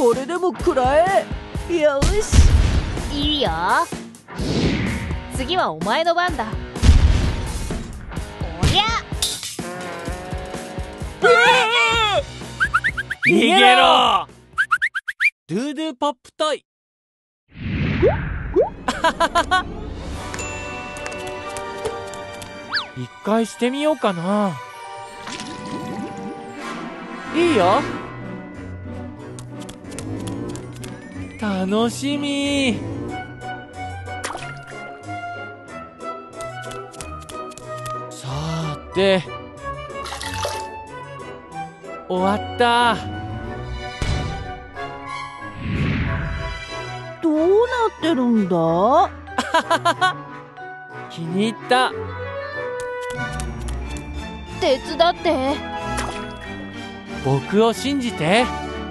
これでも食らえ。よし。 いいよ。次はお前の番だ。おりゃ。 逃げろ。ドゥドゥポップトイ。一回してみようかな。いいよ。楽しみ。さーて、終わった。 どうなってるんだ？ 気に入った。 手伝って。 僕を信じて。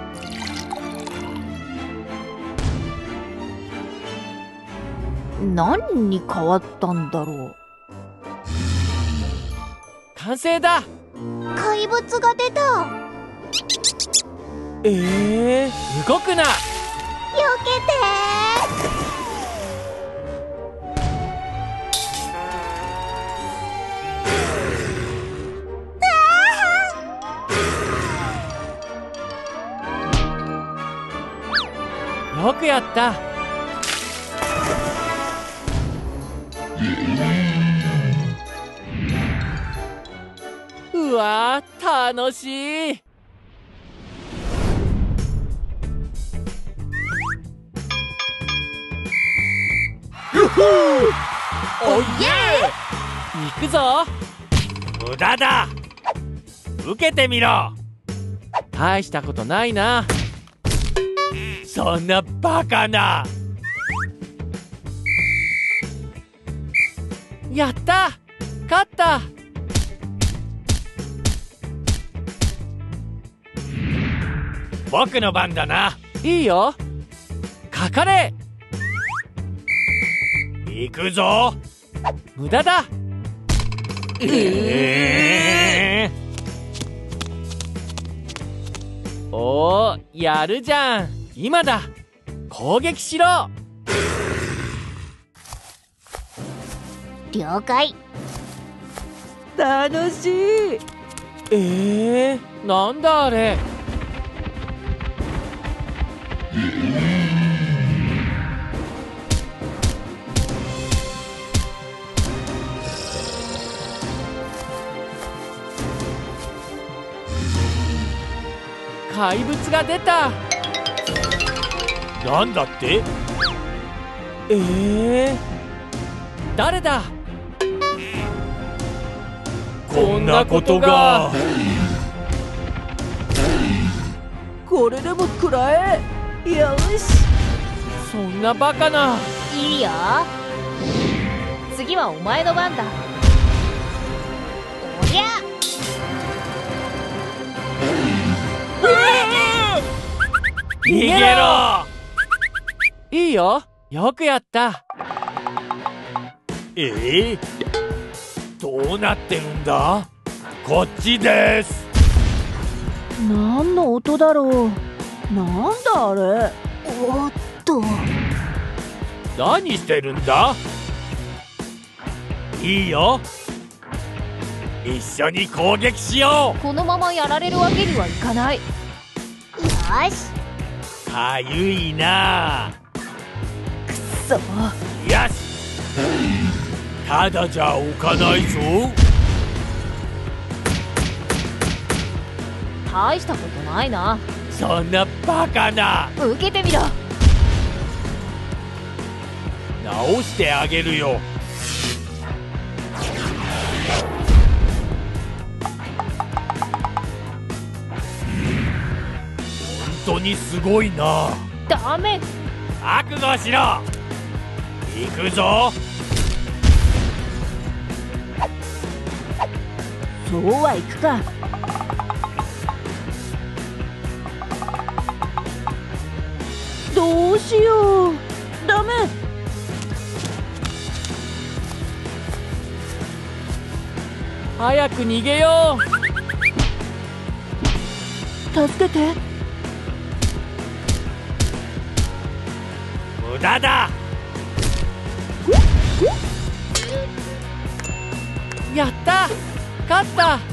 何に変わったんだろう。 完成だ。 怪物が出た。 動くな。 避けて。 よくやった。うわー、楽しい。おいえ。行くぞ。無駄だ。受けてみろ。大したことないな。そんなバカな。やった。勝った。僕の番だな。いいよ。かかれ。行くぞ。無駄だ。おー、やるじゃん。今だ。攻撃しろ。 了解。 楽しい。 なんだあれ。怪物が出た。なんだって？誰だ？こんなことが。 これでも食らえ。よし。 そんなバカな。 いいよ。次はお前の番だ。おりゃ。 逃げろ。いいよ。よくやった。どうなってるんだ？こっちです。 何の音だろう。なんだあれ。 おっと。 何してるんだ？いいよ。一緒に攻撃しよう。 このままやられるわけにはいかない。よし。 かゆいな。 くそ。 よし。ただじゃ置かないぞ。 大したことないな。 そんなバカな。 受けてみろ。 直してあげるよ。本当にすごいな。 ダメ。 覚悟しろ。行くぞ。 そうはいくか。どうしよう。ダメ。 早く逃げよう。 助けて。 無駄だ。やった、勝った。